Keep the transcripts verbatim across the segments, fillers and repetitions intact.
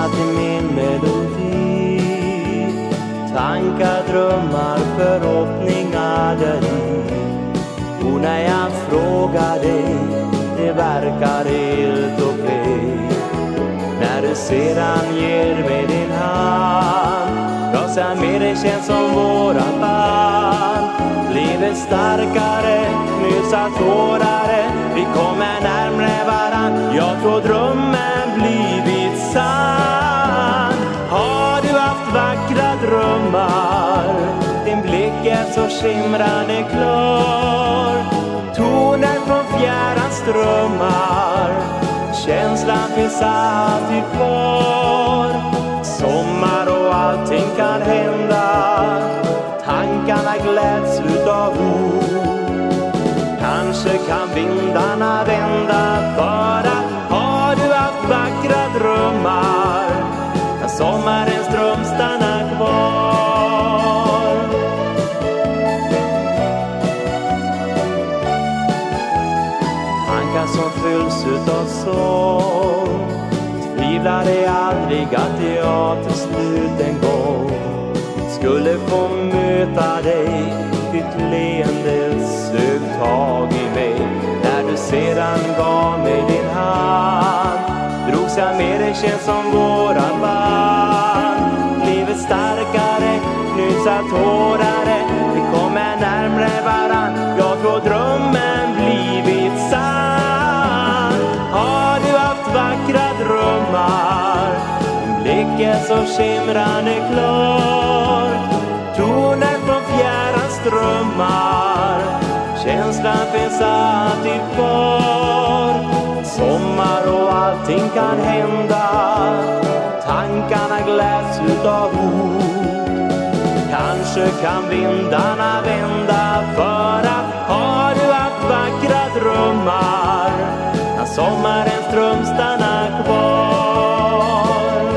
lyssna till min melodi. Tankar, drömmar, förhoppningar där i. Och när jag frågar dig, det verkar helt okej. När du sedan ger mig din hand, rasa med dig känns som våra band. Livet starkare, knusa tårare, vi kommer närmare varann. Jag tror drömmen blivit sann. Har du haft vackra drömmar? Din blick är så skimrande klar. Toner från fjärran strömmar, känslan finns alltid kvar. Sommar och allting kan hända, tankarna gläds utav ord. Kanske kan vindarna vända, för att har du haft vackra drömmar, kan sommarens dröm stanna kvar. Tankar som fylls utav sorg, tvivlade aldrig att jag till slut en gång skulle få möta dig. Ditt leende sög tag i mig. När du sedan gav mig din hand, drogs jag med dig, känns som våra band. Livet starkare, knusa tårare, vi kommer närmare varann. Jag tror drömmen blivit sann. Har du haft vackra drömmar? Din blick är så skimrande klar. Toner från fjärran strömmar, känslan finns alltid kvar. Sommar och allting kan hända, tankarna gläds utav ord. Kanske kan vindarna vända, för att har du haft vackra drömmar, kan sommarens dröm stanna kvar.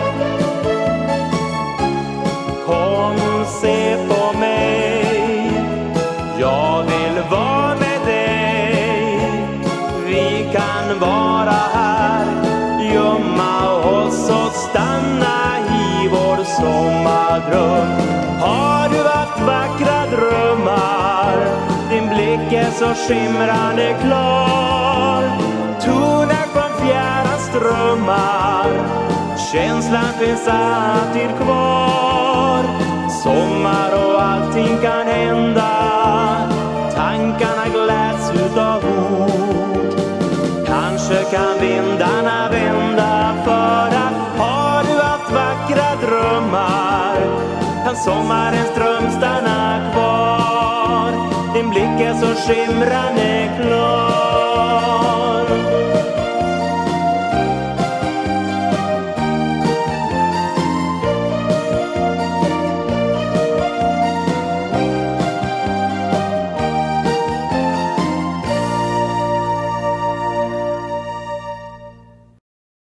Kom, se på mig, jag vill vara med dig. Vi kan vara här, gömma oss och stanna i vår sommardröm. Har du haft vackra drömmar? Din blick är så skimrande klar. Toner från fjärran strömmar, känslan finns alltid kvar. Sommar och allting kan hända, tankarna gläds utav ord. Kanske kan vindarna vända, för att har du haft vackra drömmar, kan sommarens dröm stanna kvar. Din blick är så skimrande klar.